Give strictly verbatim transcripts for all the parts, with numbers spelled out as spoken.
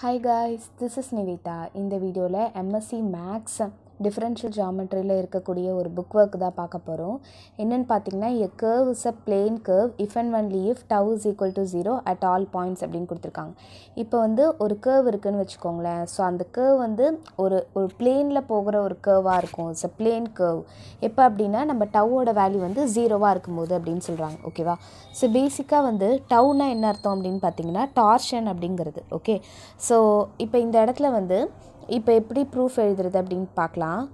Hi guys, this is Nivita. இந்த வீடியோல M S c Maths Differential Geometry ல இருக்கக்கூடிய ஒரு bookwork தான் பார்க்க போறோம். என்னன்னு பாத்தீங்கன்னா a curve is a plane curve if and only if tau is equal to zero at all points அப்படினு கொடுத்திருக்காங்க. இப்போ வந்து ஒரு curve இருக்குன்னு வெச்சுக்கோங்களேன். சோ அந்த curve வந்து ஒரு ஒரு planeல போகிற ஒரு curve-ஆ இருக்கும். it's a plane curve. எப்ப அப்படினா நம்ம tau ஓட வேல்யூ வந்து zero-வா இருக்கும்போது அப்படினு சொல்றாங்க. ஓகேவா? சோ பேசிக்கா வந்து tau னா என்ன அர்த்தம் அப்படினு பாத்தீங்கன்னா torsion அப்படிங்கிறது. ஓகே. சோ இப்போ இந்த இடத்துல வந்து இப்போ எப்படி proof எழுதுறது அப்படினு பார்க்கலாம்.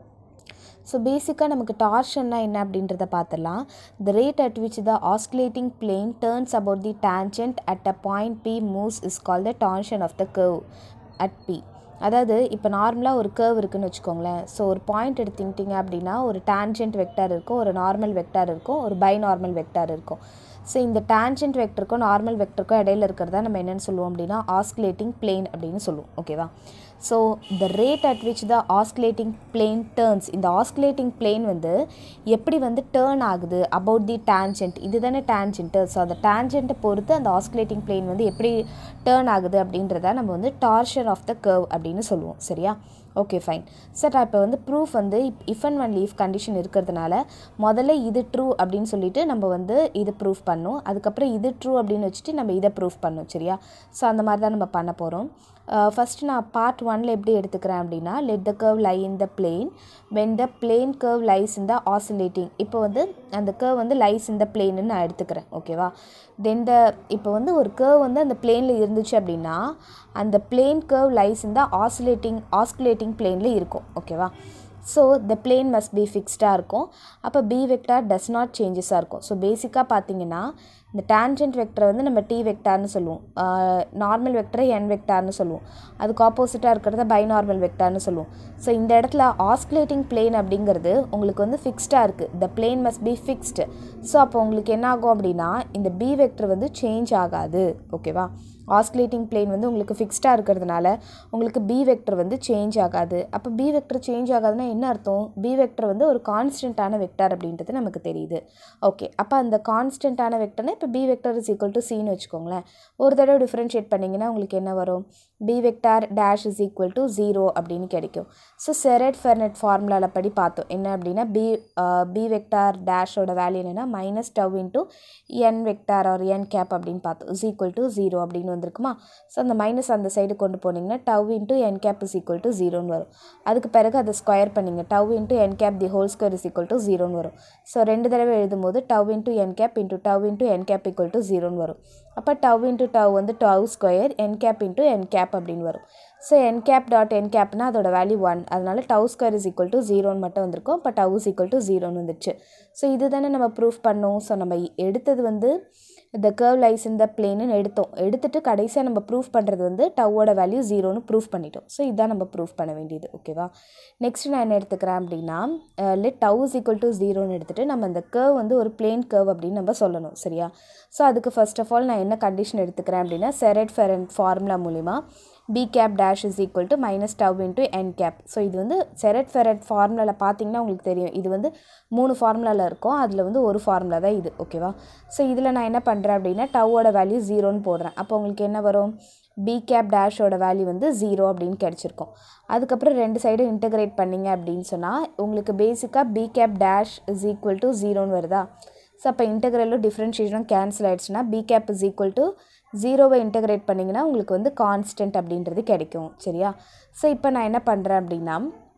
So basically நமக்கு torsion னா என்ன அப்படின்றத பார்த்தலாம். The rate at which the oscillating plane turns about the tangent at a point P moves is called the torsion of the curve at P. அதாவது இப்போ நார்மலா ஒரு curve இருக்குன்னு வெச்சுக்கோங்களேன். சோ ஒரு பாயிண்ட் எடுத்துக்கிட்டீங்க அப்படினா ஒரு tangent vector இருக்கும், ஒரு normal vector இருக்கும், ஒரு binormal vector இருக்கும். சோ இந்த tangent vectorக்கும் normal vectorக்கும் இடையில இருக்குறத நம்ம என்னன்னு சொல்லுவோம் அப்படினா oscillating plane அப்படினு சொல்லுவோம். ஓகேவா? So the rate at which the oscillating plane turns, இந்த oscillating plane வந்து எப்படி வந்து turn ஆகுது about the tangent, இதுதானே tangent. சோ அந்த tangent பொறுத்து அந்த oscillating plane வந்து எப்படி turn ஆகுது அப்படின்றத நம்ம வந்து torsion of the curve அப்படினு சொல்லுவோம். சரியா? Okay fine. சரி இப்போ வந்து proof வந்து if and only if condition இருக்கிறதுனால முதல்ல இது true அப்படினு சொல்லிட்டு நம்ம வந்து இது proof பண்ணோம். அதுக்கு அப்புறம் இது true அப்படினு வச்சிட்டு நம்ம இத proof பண்ணோம். சரியா? சோ அந்த மாதிரி தான் நம்ம பண்ண போறோம். ஃபர்ஸ்ட் நான் part one ல எப்படி எடுத்துக்கறேன் அப்படினா let the curve lie in the plane when the plane curve lies in the oscillating. இப்போ வந்து அந்த curve வந்து lies in the plane ன்னு நான் எடுத்துக்கறேன். ஓகேவா? then the இப்போ வந்து ஒரு curve வந்து அந்த planeல இருந்துச்சு அப்படினா அந்த plane curve lies in the oscillating oscillating plane ல இருக்கும். ஓகேவா? so the plane must be fixed ஆ இருக்கும். அப்ப b vector does not changes ஆ இருக்கும். so பேசிக்கா பாத்தீங்கன்னா இந்த tangent vector வந்து நம்ம t vector னு சொல்லுவோம். நார்மல் வெக்டரை n வெக்டர் னு சொல்லுவோம். அதுக்கு ஆப்போசிட்டா இருக்குறத பைனார்மல் வெக்டர் னு சொல்லுவோம். சோ இந்த இடத்துல oscillating plane அப்படிங்கிறது உங்களுக்கு வந்து ஃபிக்ஸ்டா இருக்கு. the plane must be fixed. So அப்ப உங்களுக்கு என்ன ஆகும் அப்படினா இந்த b vector வந்து சேஞ்ச் ஆகாது. ஓகேவா? oscillating plane வந்து உங்களுக்கு ஃபிக்ஸ்டா இருக்குறதுனால உங்களுக்கு b vector வந்து சேஞ்ச் ஆகாது. அப்ப b vector சேஞ்ச் ஆகாதுன்னா என்ன அர்த்தம்? b vector வந்து ஒரு கான்ஸ்டன்ட்டான வெக்டர் அப்படின்றது நமக்கு தெரியுது. ஓகே. அப்ப அந்த கான்ஸ்டன்ட்டான வெக்டர்னா இப்ப b vector is equal to c ன்னு வெச்சுக்கோங்களேன். ஒரு தடவை டிஃபரன்ஷியேட் பண்ணீங்கன்னா உங்களுக்கு என்ன வரும்? b vector dash is equal to zero அப்படினு கிடைக்கும். சோ செரட்-ஃபெர்னட் ஃபார்முலால படி பார்த்தோம். என்ன அப்படினா b b vector dash ஓட வேல்யூ என்னன்னா minus tau into n vector or n cap அப்படினு பார்த்தோம். is equal to zero அப்படினு வந்திருக்குமா? சோ அந்த மைனஸ் அந்த சைடு கொண்டு போனீங்கன்னா tau into n cap is equal to zero ன்னு வரும். அதுக்கு பிறகு அதை ஸ்கொயர் பண்ணீங்க. tau into n cap the whole square is equal to zero ன்னு வரும். சோ ரெண்டு தடவை எழுதும்போது tau into n cap into tau into n cap equal to zero ன்னு வரும். அப்ப tau into tau வந்து tau square n cap into n cap அப்படினு வரும். So n cap dot n cap னா அதோட வேல்யூ one. அதனால tau square is equal to zero ன்னு மட்டும் வந்திருக்கும். அப்ப tau is equal to zero ன்னு வந்துச்சு. சோ இதுதானே நம்ம ப்ரூஃப் பண்ணோம். சோ நம்ம எடுத்தது வந்து the curve lies in the plane ன்னு எடுத்தோம். எடுத்துட்டு கடைசியா நம்ம ப்ரூஃப் பண்றது வந்து tau ஓட வேல்யூ zero ன்னு ப்ரூஃப் பண்ணிட்டோம். சோ இதான் நம்ம ப்ரூஃப் பண்ண வேண்டியது. ஓகேவா? நெக்ஸ்ட் நான் என்ன எடுத்துக்கறேன் அப்படினா let tau is equal to zero ன்னு எடுத்துட்டு நம்ம அந்த curve வந்து ஒரு plane curve அப்படினு நம்ம சொல்லணும். சரியா? சோ அதுக்கு ஃபர்ஸ்ட் ஆஃப் ஆல் நான் என்ன கண்டிஷன் எடுத்துக்கறேன் அப்படினா செரட்-ஃபெர்னட் ஃபார்முலா மூலமா b cap dash is equal to minus tau into n cap. So இது வந்து செரட்-ஃபெர்னட் ஃபார்முலால பார்த்தீங்கன்னா உங்களுக்கு தெரியும். இது வந்து மூணு ஃபார்முலால இருக்கும். அதில் வந்து ஒரு ஃபார்முலா தான் இது. ஓகேவா? ஸோ இதில் நான் என்ன பண்ணுறேன் அப்படின்னா டவோட வேல்யூ ஜீரோன்னு போடுறேன். அப்போ உங்களுக்கு என்ன வரும்? b cap dash ஓட வேல்யூ வந்து ஜீரோ அப்படின்னு கிடைச்சிருக்கும். அதுக்கப்புறம் ரெண்டு சைடும் இன்டகிரேட் பண்ணிங்க அப்படின்னு சொன்னால் உங்களுக்கு பேசிக்காக b cap dash is equal to ஜீரோன்னு வருதா? ஸோ அப்போ இன்டகிரலும் டிஃப்ரென்ஷியேஷனும் கேன்சல் ஆகிடுச்சுன்னா b cap is equal to ஜீரோவை இன்டகிரேட் பண்ணிங்கன்னா உங்களுக்கு வந்து கான்ஸ்டன்ட் அப்படின்றது கிடைக்கும். சரியா? ஸோ இப்போ நான் என்ன பண்ணுறேன் அப்படின்னா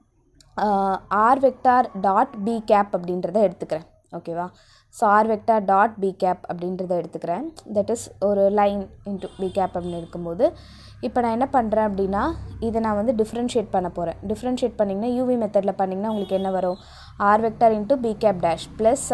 r vector dot b cap அப்படின்றத எடுத்துக்கிறேன். ஓகேவா? So r vector dot b cap அப்படின்றத எடுத்துக்கிறேன். தட் இஸ் ஒரு லைன் இன்ட்டு b cap அப்படின்னு இருக்கும்போது இப்போ நான் என்ன பண்ணுறேன் அப்படின்னா இதை நான் வந்து டிஃப்ரென்ஷியேட் பண்ண போகிறேன். டிஃப்ரென்ஷியேட் பண்ணிங்கன்னா யூவி மெத்தடில் பண்ணிங்கன்னா உங்களுக்கு என்ன வரும்? r vector into b cap dash plus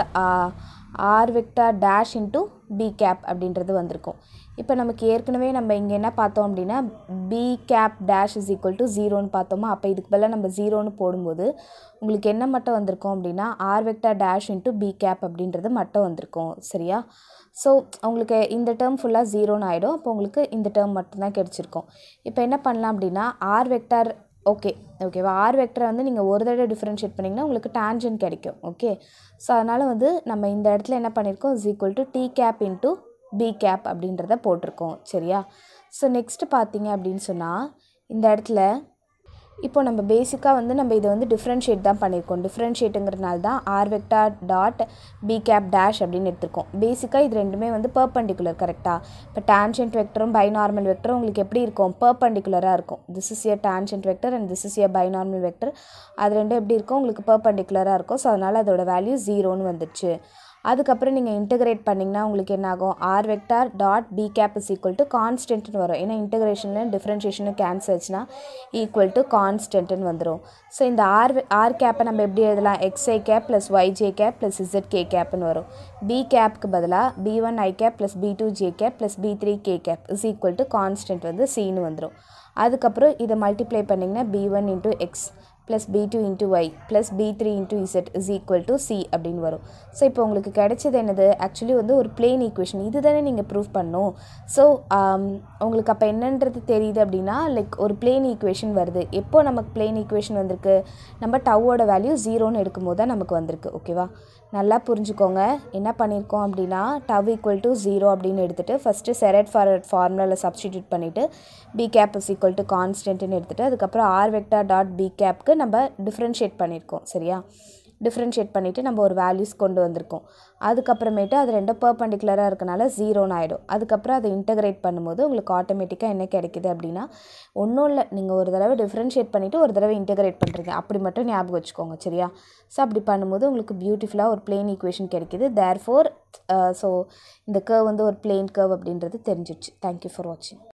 r vector dash into b cap அப்படின்றது வந்திருக்கும். இப்போ நமக்கு ஏற்கனவே நம்ம இங்கே என்ன பார்த்தோம் அப்படின்னா b cap dash is equal to ஜீரோன்னு பார்த்தோமா? அப்போ இதுக்கு பதிலாக நம்ம ஜீரோன்னு போடும்போது உங்களுக்கு என்ன மட்டும் வந்திருக்கும் அப்படின்னா r vector dash into b cap அப்படின்றது மட்டும் வந்திருக்கும். சரியா? ஸோ உங்களுக்கு இந்த டேர்ம் ஃபுல்லாக ஜீரோன்னு ஆகிடும். அப்போ உங்களுக்கு இந்த டேர்ம் மட்டும்தான் கிடைச்சிருக்கும். இப்போ என்ன பண்ணலாம் அப்படின்னா r vector ஓகே ஓகேவா? r vector வந்து நீங்கள் ஒரு தடவை டிஃப்ரென்ஷியேட் பண்ணிங்கன்னா உங்களுக்கு tangent கிடைக்கும். ஓகே. ஸோ அதனால் வந்து நம்ம இந்த இடத்துல என்ன பண்ணியிருக்கோம்? is equal to t cap into b cap அப்படின்றத போட்டிருக்கோம். சரியா? ஸோ நெக்ஸ்ட்டு பார்த்தீங்க அப்படின்னு சொன்னால் இந்த இடத்துல இப்போ நம்ம பேசிக்காக வந்து நம்ம இதை வந்து டிஃப்ரென்ஷியேட் தான் பண்ணியிருக்கோம். டிஃப்ரென்ஷியேட்டுங்கிறதுனால தான் r vector dot b cap dash அப்படின்னு எடுத்திருக்கோம். பேசிக்காக இது ரெண்டுமே வந்து பெர்பெண்டிகுலர் கரெக்டாக. இப்போ டான்ஜென்ட் வெக்டரும் பைநார்மல் வெக்டரும் உங்களுக்கு எப்படி இருக்கும்? பெர்பெண்டிகுலராக இருக்கும். This is a tangent vector and this is a binormal vector. அது ரெண்டும் எப்படி இருக்கும்? உங்களுக்கு பெர்பெண்டிகுலராக இருக்கும். ஸோ அதனால் அதோட வேல்யூ ஜீரோன்னு வந்துடுச்சு. அதுக்கப்புறம் நீங்கள் இன்டகிரேட் பண்ணிங்கன்னா உங்களுக்கு என்ன ஆகும்? R vector dot b cap is equal to கான்ஸ்டன்ட்னு வரும். ஏன்னா இன்டகிரேஷனில் டிஃப்ரென்ஷியேஷனும் கேன்சல் ஆச்சுன்னா ஈக்குவல் டு கான்ஸ்டன்ட்னு வந்துடும். ஸோ இந்த ஆர் ஆர் கேப்பை நம்ம எப்படி எழுதலாம்? X i cap plus y j cap plus z k கேப்னு வரும். பி கேப்க்கு பதிலாக b one i cap plus b two j cap plus b three k cap is equal to constant வந்து சின்னு வந்துடும். அதுக்கப்புறம் இதை மல்டிப்ளை பண்ணிங்கன்னா B one into x plus b two into y plus b three into z is equal to c அப்படின்னு வரும். So இப்போ உங்களுக்கு கிடைச்சது என்னது? ஆக்சுவலி வந்து ஒரு பிளேன் ஈக்குவேஷன். இது தானே நீங்கள் ப்ரூவ் பண்ணணும். ஸோ உங்களுக்கு அப்போ என்னன்றது தெரியுது அப்படின்னா லைக் ஒரு பிளேன் ஈக்குவேஷன் வருது. எப்போ நமக்கு பிளேன் ஈக்குவேஷன் வந்திருக்கு? நம்ம டவ்வோட வேல்யூ ஜீரோன்னு எடுக்கும்போது தான் நமக்கு வந்திருக்கு. ஓகேவா? நல்லா புரிஞ்சுக்கோங்க. என்ன பண்ணியிருக்கோம் அப்படின்னா டவ் ஈக்குவல் டு ஜீரோ அப்படின்னு எடுத்துகிட்டு ஃபஸ்ட்டு செரட் ஃபார்வர்ட் ஃபார்முலாவில் சப்ஸ்டிடியூட் பண்ணிவிட்டு b cap is equal to கான்ஸ்டன்ட்னு எடுத்துகிட்டு அதுக்கப்புறம் ஆர் வெக்டார் டாட் பி கேப்க்கு நம்ம டிஃப்ரென்ஷியேட் பண்ணியிருக்கோம். சரியா? டிஃப்ரென்ஷியேட் பண்ணிவிட்டு நம்ம ஒரு வேல்யூஸ் கொண்டு வந்திருக்கோம். அதுக்கப்புறமேட்டு அது ரெண்டும் பெர்பெண்டிகுலராக இருக்கனால ஜீரோன்னு ஆகிடும். அதுக்கப்புறம் அதை இன்டகிரேட் பண்ணும்போது உங்களுக்கு ஆட்டோமேட்டிக்காக என்ன கிடைக்குது அப்படின்னா ஒன்றும் இல்லை, நீங்கள் ஒரு தடவை டிஃப்ரென்ஷியேட் பண்ணிவிட்டு ஒரு தடவை இன்டகிரேட் பண்ணுறீங்க. அப்படி மட்டும் ஞாபகம் வச்சுக்கோங்க. சரியா? ஸோ அப்படி பண்ணும்போது உங்களுக்கு பியூட்டிஃபுல்லாக ஒரு பிளேன் ஈக்குவேஷன் கிடைக்கிது. தேர்ஃபோர் ஸோ இந்த கர்வ் வந்து ஒரு பிளேன் கர்வ் அப்படின்றது தெரிஞ்சிடுச்சு. தேங்க்யூ ஃபார் வாட்சிங்.